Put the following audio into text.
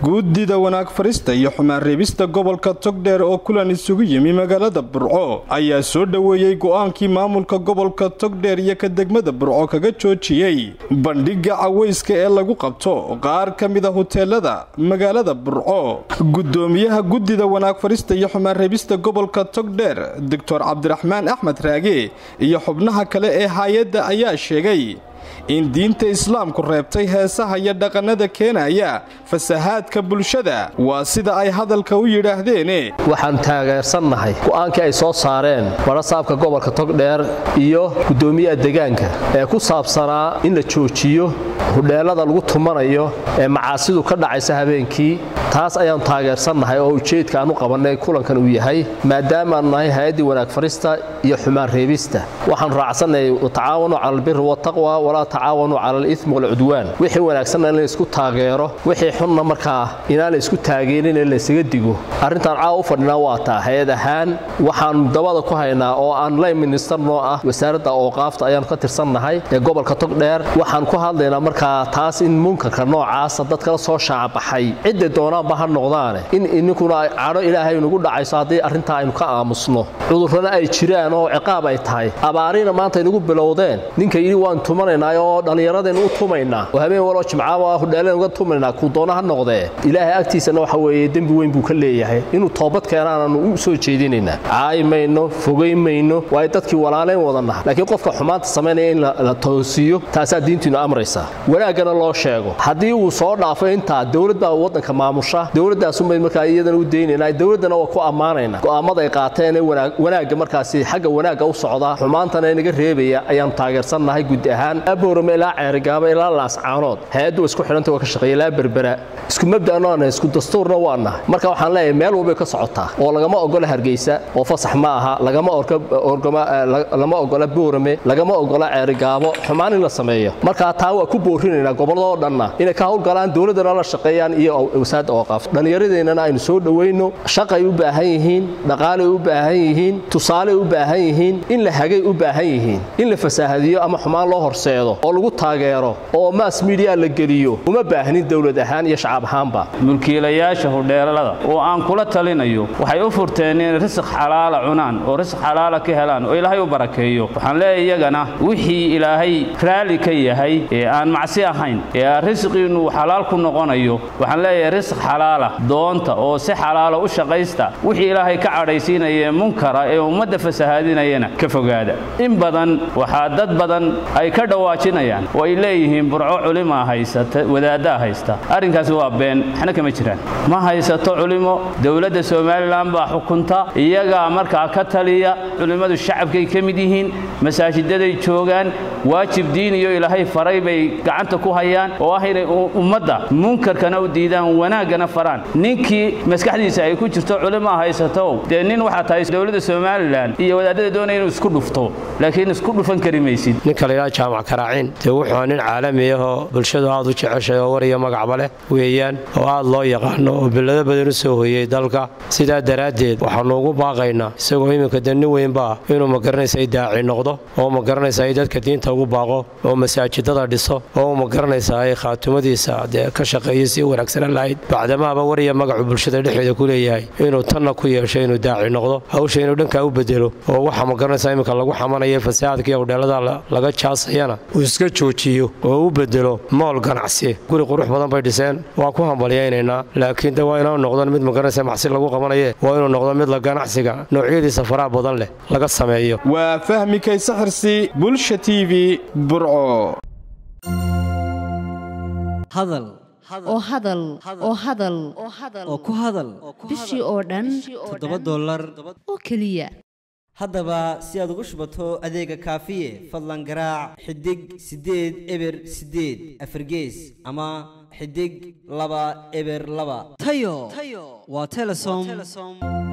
guddida wanaag farista iyo xumaan reebista gobolka Togdheer oo kulan isugu yimi magaalada Burco ayaa soo dhaweeyay go'aankii maamulka gobolka Togdheer iyo ka degmada Burco kaga joojiyay bandhiga cawayska ee lagu qabto qaar kamid ah hoteelada magaalada Burco. Gudoomiyaha guddida wanaag farista iyo xumaan reebista gobolka Togdheer Dr. Cabdiraxmaan Axmed Raage iyo xubnaha kale ee hay'adda ayaa sheegay in diinta islaamku reebtay heesaha iyo dhaqanada keenaya fasahaadka bulshada waa sida ay hadalka u yiraahdeen. waxaan taageersanahay go'aankii ay soo saareen warasaabka gobolka Togdheer iyo gudoomiyaha deegaanka ee ku saabsanaa in la joojiyo hudheelada lagu tumanayo ee macaasidu ka dhacaysa habeenkii. taas ayaan taageersanahay oo ujeedka aan u qabanay kulankan uu yahay maadaama aan nahay hay'adii wanaag farista iyo xumaan reebista. waxaan raacsanahay tacaawunu cala albirri wattaqwa wala tacaawunu cala al-ithmi wal udwan. wixii wanaagsan in la isku taageero wixii xunna markaa inaan la isku taageerin in la isaga digo. arrintan caaw u fadhina waa taa hay'ad ahaan waxaan dabada ku haynaa oo aan lay minister noo ah wasaaradda awqaafta ayaan ka tirsanahay ee gobolka Togdheer. waxaan ku hadlaynaa markaa taas in munkarka noocaas dadka la soo shaabaxay cidda doonaan ba ha noqdaan in inkuna caado ilaahay nagu dhacayso hadii arrinta aynu ka aamusno cudurrada ay jiraan oo ciqaab ay tahay abaarina maanta inagu bilowdeen ninka yiri waan tumanaynaa oo dhalinyaradeen u tumaynaa oo habeen walo jimcaha waa hudheeleen uga tumaynaa ku doona ha noqdee ilaahay agtiisana waxa weeye dambi weyn buu ka leeyahay inuu toobad keenaan u soo jeedinayna caaymayno fogeymayno waa dadkii walaaleen wadanaha laakiin qofka xumaanta sameynaya in la toosiyo taas diintuna amraysa wanaagana loo sheego hadii uu soo dhaafo inta dawladda wadanka maamusha dawladdaas u markaa iyadana u deynayna dawladana waa ku amaanayna go'aamada ay qaateen wanaaga markaasi xagga wanaaga u socda xumaantana inaga reebaya ayaan taageersanahay guud ahaan aboorama ilaa ceerigaaba ilaa laascaanood hay'addu isku xidhanta waa ka shaqeeyay ilaa berbera isku mabdaano isku dastuurna waana marka waxaan leeyahay meel walba ka socotaa oo lagama ogola Hargeysa oo fasax ma aha lagama ogola boorame lagama ogola ceerigaabo xumaan in la sameeyo marka taa waa ku boorinaynaa gobolada dhanna inay ka howlgalaan dawladana la shaqeeyaan iyo wasaaradda awqaaf dhalinyaradeenana aynu soo dhaweeyno shaqay u baahan yihiin dhaqaale u baahan yihiin tusaale u baahan yihiin in la hagay u baahan yihiin in la fasaahadiyo ama xumaan loo horseedo oo lagu taageero oo mass media la geliyo uma baahnin dawlad ahaan iyo shacab ahaanba. mulkiilayaasha hudheelada oo aan kula talinayo waxay u furteen in risq xalaal cunaan oo risq xalaal ka helaan oo Ilaahay u barakeeyo. waxaan leeyahay iyagana wixii Ilaahay raali ka yahay ee aan macsi ahayn ee risqiinu xalaal ku noqonayo waxaan leeyahay risq xalaal doonta oo si xalaal u shaqaysta wixii Ilaahay ka cadhaysiinaya munkara ee ummadda fasahaadinayna ka fogaada. in badan waxa dad badan ay ka dhawaajinayaan oo ay leeyihiin Burco culimo haysata wadaada haysta arrinkaas waa been xana kama jiraan ma haysato culimo dawladda Soomaaliland baa xukunta iyaga markaa ka taliya culimadu shacabkay ka mid yihiin masaajidada ay joogaan waajib diin iyo Ilaahay faray bay gacanta ku hayaan oo ah inay ummadda munkarkana u diidaan wanaagana faraan. ninkii maskaxdiisa ay ku jirto culimo haysato nin waxa tahay dawladda Soomaaliland iyo wadaadada doonayeen inuu isku dhufto laakiin isku dhufan kari maysid. ninka la jaamac Karaacin wuxuu nin caalami ah oo bulshada aad u jeceshay oo wariyo magac bale weeyaan oo aad loo yaqaan oo bilada badan u soo hoyay dalka sida daraadeed waxaan ugu baaqaynaa isagoo iminka dan weyn baa inuu ma garanaysaa daaci noqdo oo ma garanaysaa dadka diinta ugu baaqo oo masaajidada dhiso oo ma garanaysaa khaatumadiisa ka shaqeeyo si wanaagsan lahayd bacdamaaba wariyo magac bulshada dhexdeeda ku leeyahay inuu tanna ku yeesho inuu daaci noqdo hawsha inuu dhanka u bedelo oo waxa ma garanaysaa iminka lagu xamanayo fasaadka iyo hudheelada laga jaasayana uu iska joojiyo oo u bedelo mool ganacsi guri qurux badan bay dhiseen waa ku hambalyeynayna laakiin waa inuu noqdo mid ma garanaysaa macsi lagu qabanayo waa inuu noqdo mid la ganacsiga noocyadiisa faraha badan leh laga sameeyo. waa fahmi kay saxirsi bulsha TV Burco. hadal oo ku hadal bishii oo dhan $7 oo kaliya haddaba si aad ugu shubato adeega kaafiye fadlan garaac xidig 8 eber 8 afargees ama xidig 2 eber 2 tayo waa Telesom